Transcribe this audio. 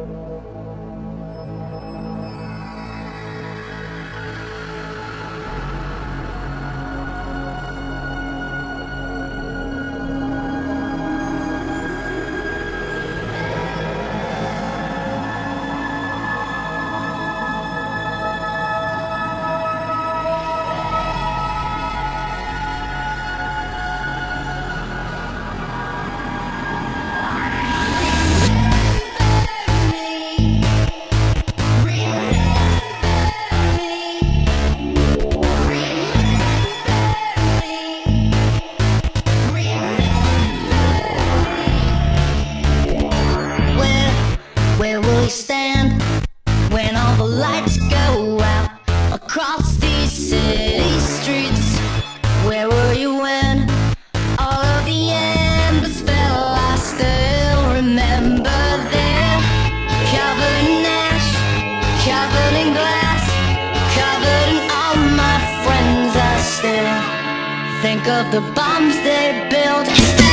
Where will you stand when all the lights go out across these city streets? Where were you when all of the embers fell? I still remember there, covered in ash, covered in glass, covered in all my friends. I still think of the bombs they built.